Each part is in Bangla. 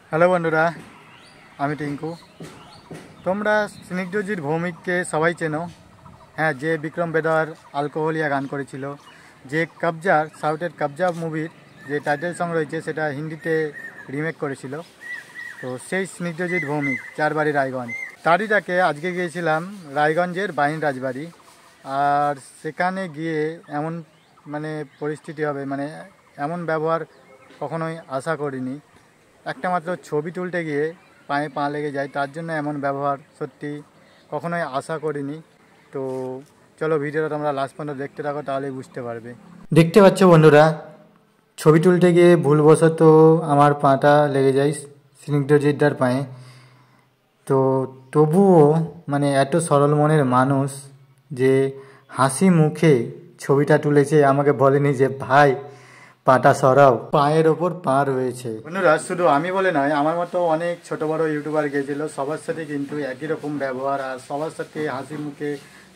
হ্যালো বন্ধুরা, আমি টিঙ্কু। তোমরা স্নিগ্ধজিৎ ভৌমিককে সবাই চেনো। হ্যাঁ, যে বিক্রম বেদার আলকোহলিয়া গান করেছিল, যে কবজার সাউথের কবজা মুভির যে টাইটেল সং রয়েছে সেটা হিন্দিতে রিমেক করেছিল। তো সেই স্নিগ্ধজিৎ ভৌমিক, যার বাড়ি রায়গঞ্জ, তারই তাকে আজকে গিয়েছিলাম রায়গঞ্জের বাহিন রাজবাড়ি। আর সেখানে গিয়ে এমন পরিস্থিতি হবে, এমন ব্যবহার কখনোই আশা করিনি। একটা মাত্র ছবি তুলতে গিয়ে পায়ে পা লেগে যায়, তার জন্য এমন ব্যবহার সত্যি কখনোই আশা করিনি। তো চলো ভিডিওটা তোমরা লাস্ট পর্যন্ত দেখতে থাকো, তাহলেই বুঝতে পারবে। দেখতে পাচ্ছ বন্ধুরা, ছবি তুলতে গিয়ে ভুলবশত আমার পাটা লেগে যায় স্নিগ্ধজিৎদার পায়ে। তো তবুও এত সরল মনের মানুষ যে হাসি মুখে ছবিটা তুলেছে, আমাকে বলেনি যে ভাই পাটা সরাও, পায়ের ওপর পা রয়েছে। বন্ধুরা, শুধু আমি বলে নয়, আমার মতো অনেক ছোট বড় ইউটিউবার গিয়েছিল, সবার সাথে কিন্তু একই রকম ব্যবহার আর সবার সাথে হাসি মুখে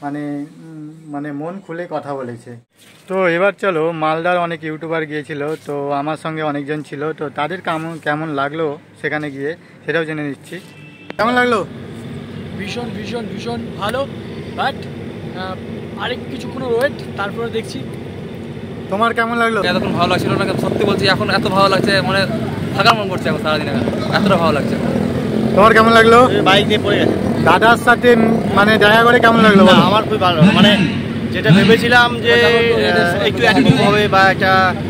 মন খুলে কথা বলেছে। তো এবার চলো, মালদার অনেক ইউটিউবার গিয়েছিল, তো আমার সঙ্গে অনেকজন ছিল, তো তাদের কেমন লাগলো সেখানে গিয়ে সেটাও জেনে নিচ্ছি। কেমন লাগলো? ভীষণ ভীষণ ভীষণ ভালো, বাট আরেক কিছুক্ষণ ওয়েট, তারপরে দেখছি। তোমার কেমন লাগলো? এতক্ষণ ভালো লাগছিল না, সত্যি বলছি, এখন এত ভালো লাগছে, থাকার মন করছে এখন সারাদিন, এতটা ভালো লাগছে। তোমার কেমন লাগলো? বাইক নিয়ে পড়ে গেছে। দাদার সাথে দেখা করে কেমন লাগলো? আমার খুব ভালো, যেটা ভেবেছিলাম যে একটু অ্যাটিটিউড হবে বা একটা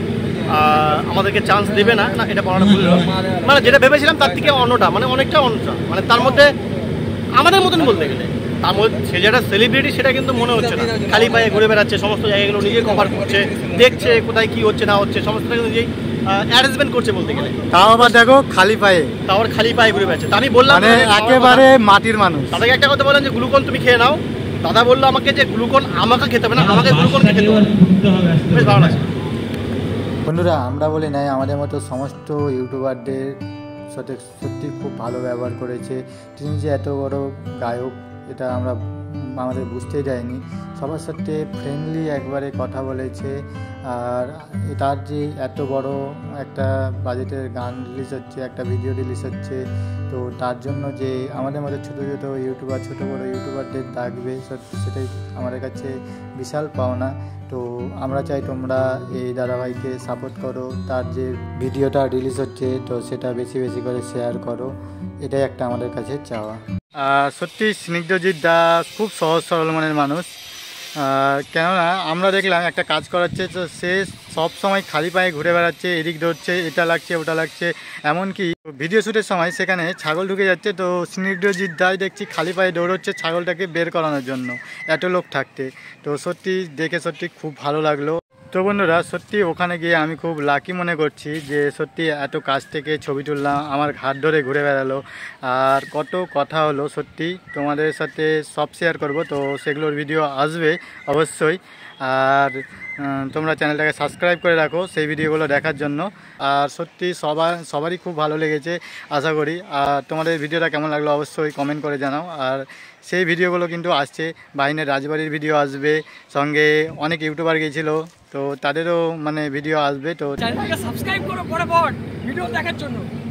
আমাদেরকে চান্স দেবে না, এটা বলাটা ভুল। যেটা ভেবেছিলাম তার থেকে অন্যটা, অনেকটা অন্যটা, তার মধ্যে আমাদের মতন বলতে গেলে, তার মধ্যে সে যেটা সেলিব্রিটি সেটা কিন্তু মনে হচ্ছে না। খালি পায়ে ঘুরে বেড়াচ্ছে, সমস্ত জায়গাগুলো নিজে কভার করছে, দেখছে কোথায় কি হচ্ছে না হচ্ছে, সমস্তটা কিন্তু নিজেই অ্যারেঞ্জমেন্ট করছে বলতে গেলে। তাও আবার দেখো খালি পায়ে, খালি পায়ে ঘুরে বেড়াচ্ছে। তা আমি বললাম একেবারে মাটির মানুষ। দাদাকে একটা কথা বললাম যে গ্লুকন তুমি খেয়ে নাও। দাদা বললো আমাকে যে গ্লুকন আমাকে খেতে হবে না, আমাকে গ্লুকন খেতে হবে। বেশ ভালো লাগছে। বন্ধুরা, আমরা বলি নাই, আমাদের মতো সমস্ত ইউটিউবারদের সাথে সত্যি খুব ভালো ব্যবহার করেছে। তিনি যে এত বড় গায়ক এটা আমাদের বুঝতেই দেয়নি। সবার সাথে ফ্রেন্ডলি একবারে কথা বলেছে। আর তার যে এত বড় একটা বাজেটের গান রিলিজ হচ্ছে, একটা ভিডিও রিলিজ হচ্ছে, তো তার জন্য যে আমাদের মধ্যে ছোটো ছোটো ইউটিউবার, ছোটো বড়ো ইউটিউবারদের ডাকবে, সত্যি সেটাই আমাদের কাছে বিশাল পাওনা। তো আমরা চাই তোমরা এই দাদাভাইকে সাপোর্ট করো, তার যে ভিডিওটা রিলিজ হচ্ছে তো সেটা বেশি বেশি করে শেয়ার করো, এটাই একটা আমাদের কাছে চাওয়া। সত্যি স্নিগ্ধজিৎ দা খুব সহজ সরল মনের মানুষ। কেননা আমরা দেখলাম একটা কাজ করাচ্ছে, তো সে সব সময় খালি পায়ে ঘুরে বেড়াচ্ছে, এদিক ধরছে, এটা লাগছে ওটা লাগছে, এমনকি ভিডিও শ্যুটের সময় সেখানে ছাগল ঢুকে যাচ্ছে, তো স্নিগ্ধজিৎ দাই দেখছি খালি পায়ে দৌড়চ্ছে ছাগলটাকে বের করানোর জন্য, এত লোক থাকতে। তো সত্যি দেখে সত্যি খুব ভালো লাগলো। তো বন্ধুরা, সত্যি ওখানে গিয়ে আমি খুব লাকি মনে করছি যে সত্যি এত কাছ থেকে ছবি তুললাম, আমার ঘাট ধরে ঘুরে বেড়ালো, আর কত কথা হলো। সত্যি তোমাদের সাথে সব শেয়ার করব, তো সেগুলোর ভিডিও আসবে অবশ্যই। আর তোমরা চ্যানেলটাকে সাবস্ক্রাইব করে রাখো সেই ভিডিওগুলো দেখার জন্য। আর সত্যি সবারই খুব ভালো লেগেছে আশা করি। আর তোমাদের ভিডিওটা কেমন লাগলো অবশ্যই কমেন্ট করে জানাও। আর সেই ভিডিওগুলো কিন্তু আসছে, বাহিনের রাজবাড়ির ভিডিও আসবে, সঙ্গে অনেক ইউটিউবার গিয়েছিল, তো তাদেরও ভিডিও আসবে। তো চ্যানেলটাকে সাবস্ক্রাইব করো ফটাফট ভিডিও দেখার জন্য।